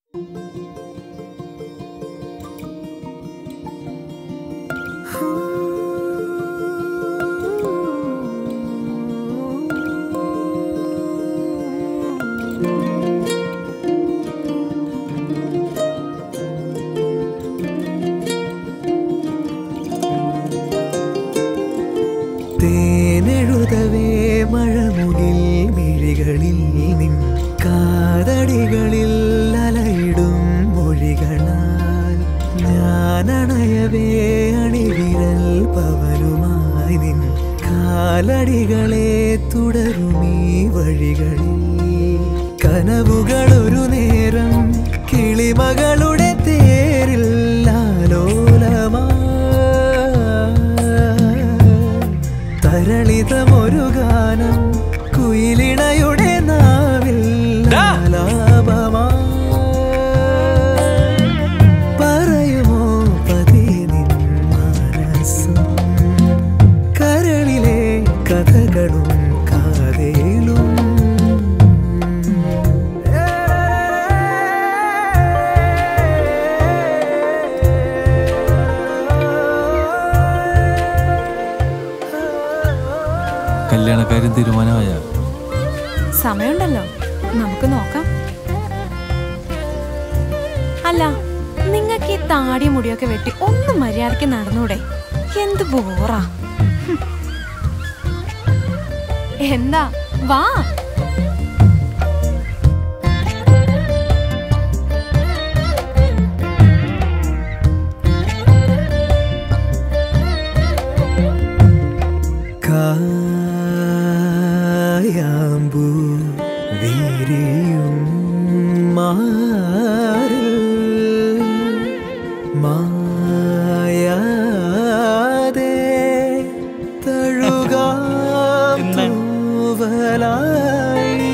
തേനെഴുതവേ മഴമുകിൽ മിഴികളിൽ നിൻ കാതടികളിൽ അലയിടും മൊഴികളാൽ ഞാനണയവേ അണിവിരൽ പവനുമായി നിൻ കാലടികളെ തുടരുമീ വഴികളിൽ കനവുകളൊരു നേരം കിളിമകളുടെ തേരിൽ ആലോലമാ തരളിതമൊരു ഗാനം കുയിലിണയുടെ നാവിൽ ആലാപമാ പറയുമോ പതി നിൻ മനസ്സും കരളിലെ കഥകളും കാതേലും കല്യാണക്കാരും തീരുമാനമായ സമയമുണ്ടല്ലോ, നമുക്ക് നോക്കാം. അല്ല, നിങ്ങൾക്ക് ഈ താടി മുടിയൊക്കെ വെട്ടി ഒന്ന് മര്യാദയ്ക്ക് നടന്നൂടെ? എന്ത് ബോറാ. എന്താ വാ. കായാമ്പൂ വീരിയും മാറിൽ മായാതെ തഴുകാം തൂവലായി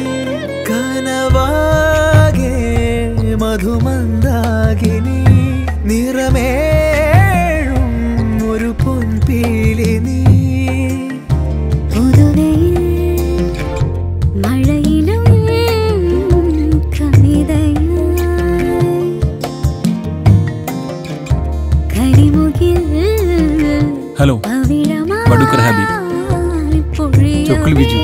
കനവാകെ മധുമന്ദാകിനി നിറമേഴും ഒരു പൊൻപീലി നീ हेलो बडुकर हबीब चोकल बिजू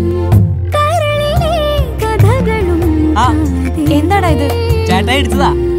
എന്താടാ ഇത്? ചേട്ടാ എടുത്തതാ.